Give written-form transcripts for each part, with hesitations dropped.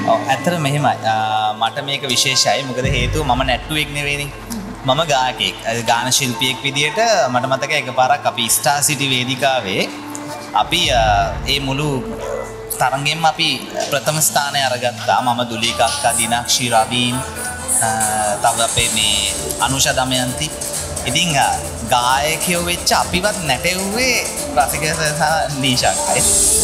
ඔව් ඇත්තට මෙහෙමයි. මට මේක විශේෂයි. මොකද හේතුව මම නැට්ටුවෙක් නෙවෙයිනේ. මම ගායකයෙක්. ගාන ශිල්පියෙක් විදියට මට මතකයි එකපාරක් අපි ස්ටාර් සිටි වේදිකාවේ අපි ඒ මුළු තරගෙම අපි ප්‍රථම ස්ථානය අරගත්තා. මම දුලීක අක්කා, දිනාක්ෂි, රවීන්, තව අපේ මේ අනුෂා දමයන්ති. ඉතින් ගායකයෝ වෙච්ච අපිවත් නැටෙව්වේ රසිකයෝ සහ නීෂායි.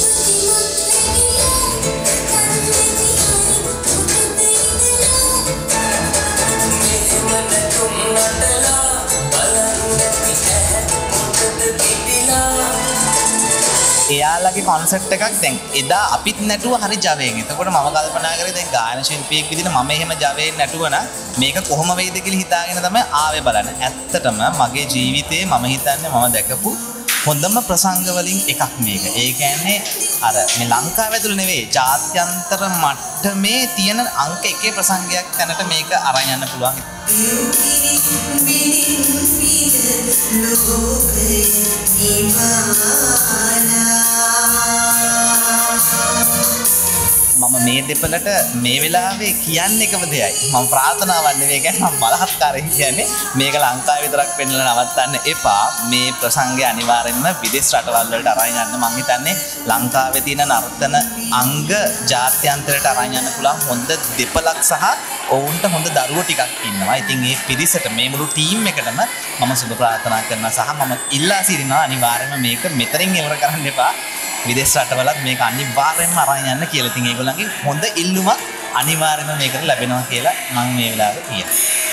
එයාලගේ කොන්සෙප්ට් එකක් දැන් එදා අපිත් නැටුව හරි ජවයෙන්. එතකොට මම කල්පනා කරේ දැන් ගායන ශිල්පියෙක් විදිහට මම එහෙම ජවයෙන් නැටුව නම් මේක කොහොම වෙයිද කියලා හිතාගෙන තමයි ආවේ බලන්න. ඇත්තටම මගේ ජීවිතේ මම හිතන්නේ මම දැකපු හොඳම ප්‍රසංග වලින් එකක් මේක. ඒ කියන්නේ අර මේ ලංකාව ඇතුළේ නෙවෙයි ජාත්‍යන්තර මට්ටමේ තියෙන අංක එකේ ප්‍රසංගයක් තැනට මේක අරන් යන්න පුළුවන්. මම මේ දෙපළට මේ වෙලාවේ කියන්නේ එකම දෙයයි. මම ප්‍රාර්ථනාවක් නෙවෙයි කියන්නේ මම බලහත්කාරයෙන් කියන්නේ මේක ලංකාවේ විතරක් පෙන්නලා නවත්තන්න එපා. මේ ප්‍රසංගය අනිවාර්යෙන්ම විදේශ රටවල් වලට අරන් යන්න මම හිතන්නේ ලංකාවේ තියෙන නර්තන අංග ජාත්‍යන්තරයට අරන් යන්න පුළුවන් හොඳ දෙපළක් සහ ඔවුන්ට හොඳ දරුවෝ ටිකක් ඉන්නවා. ඉතින් මේ පිරිසට මේ මුළු ටීම් එකටම මම සුබ ප්‍රාර්ථනා කරනවා සහ මම ඉල්ලා සිටිනවා අනිවාර්යයෙන්ම මේක මෙතනින් ඉවර කරන්න එපා. විදේශ රටවලත් මේක අනිවාර්යයෙන්ම අරන් යන්න කියලා. ඉතින් ඒගොල්ලන්ගේ හොඳ ඉල්ලුමක් අනිවාර්යයෙන්ම මේකට ලැබෙනවා කියලා මම මේ වෙලාවේ කියනවා.